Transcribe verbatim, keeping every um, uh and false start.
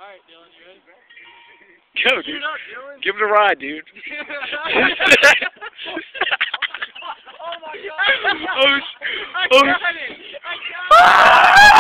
Alright, Dylan, you ready? Go, dude. Up, give it a ride, dude. Oh my god! Oh, I oh, got it! I got it!